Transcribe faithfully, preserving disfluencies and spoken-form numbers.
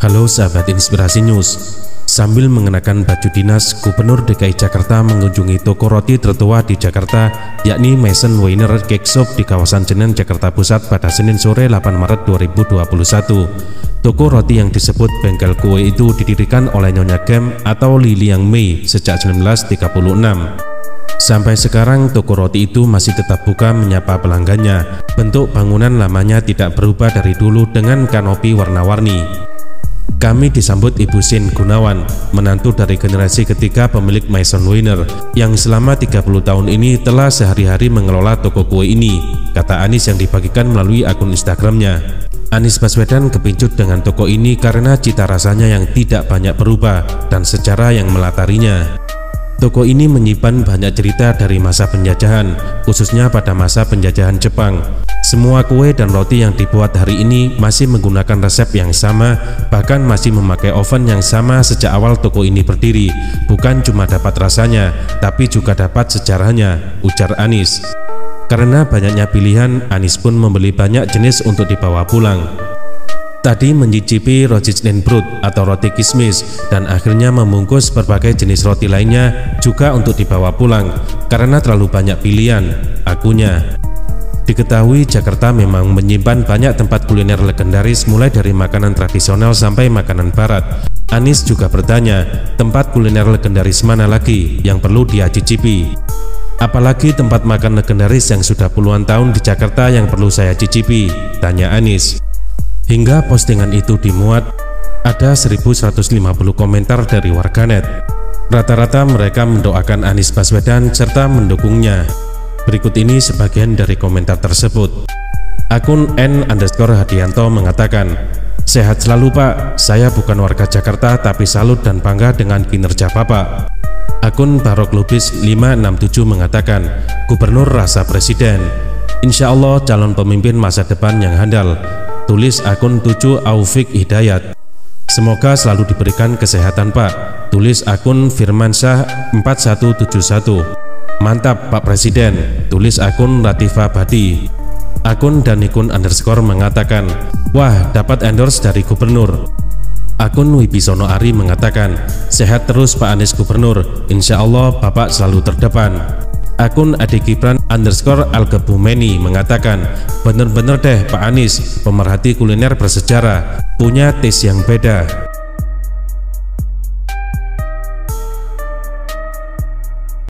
Halo sahabat Inspirasi News. Sambil mengenakan baju dinas, Gubernur D K I Jakarta mengunjungi toko roti tertua di Jakarta, yakni Maison Weiner Cake Shop di kawasan Senen, Jakarta Pusat pada Senin sore delapan Maret dua ribu dua puluh satu. Toko roti yang disebut bengkel kue itu didirikan oleh Nyonya Gem atau Li Liang Mei sejak seribu sembilan ratus tiga puluh enam. Sampai sekarang toko roti itu masih tetap buka menyapa pelanggannya. Bentuk bangunan lamanya tidak berubah dari dulu dengan kanopi warna-warni. Kami disambut Ibu Sin Gunawan, menantu dari generasi ketiga pemilik Maison Weiner, yang selama tiga puluh tahun ini telah sehari-hari mengelola toko kue ini, kata Anies yang dibagikan melalui akun Instagramnya. Anies Baswedan kepincut dengan toko ini karena cita rasanya yang tidak banyak berubah dan secara yang melatarinya. Toko ini menyimpan banyak cerita dari masa penjajahan, khususnya pada masa penjajahan Jepang. Semua kue dan roti yang dibuat hari ini masih menggunakan resep yang sama, bahkan masih memakai oven yang sama sejak awal toko ini berdiri. Bukan cuma dapat rasanya, tapi juga dapat sejarahnya, ujar Anies. Karena banyaknya pilihan, Anies pun membeli banyak jenis untuk dibawa pulang. Tadi mencicipi Rozinsbrot atau roti kismis dan akhirnya membungkus berbagai jenis roti lainnya juga untuk dibawa pulang karena terlalu banyak pilihan, akunya. Diketahui Jakarta memang menyimpan banyak tempat kuliner legendaris mulai dari makanan tradisional sampai makanan barat. Anies juga bertanya, tempat kuliner legendaris mana lagi yang perlu dia cicipi? Apalagi tempat makan legendaris yang sudah puluhan tahun di Jakarta yang perlu saya cicipi, tanya Anies. Hingga postingan itu dimuat, ada seribu seratus lima puluh komentar dari warganet. Rata-rata mereka mendoakan Anies Baswedan serta mendukungnya. Berikut ini sebagian dari komentar tersebut. Akun N underscore Hadianto mengatakan, sehat selalu Pak, saya bukan warga Jakarta tapi salut dan bangga dengan kinerja Bapak. Akun Barok Lubis lima enam tujuh mengatakan, Gubernur rasa Presiden, Insya Allah calon pemimpin masa depan yang handal. Tulis akun tujuh Aufik Hidayat, semoga selalu diberikan kesehatan Pak. Tulis akun Firmansyah empat satu tujuh satu, mantap Pak Presiden. Tulis akun Latifa Badi. Akun Danikun underscore mengatakan, wah dapat endorse dari Gubernur. Akun Wibisono Ari mengatakan, sehat terus Pak Anies Gubernur, Insya Allah Bapak selalu terdepan. Akun Adik Gibran underscore Algebumeni mengatakan, bener-bener deh Pak Anies, pemerhati kuliner bersejarah, punya taste yang beda.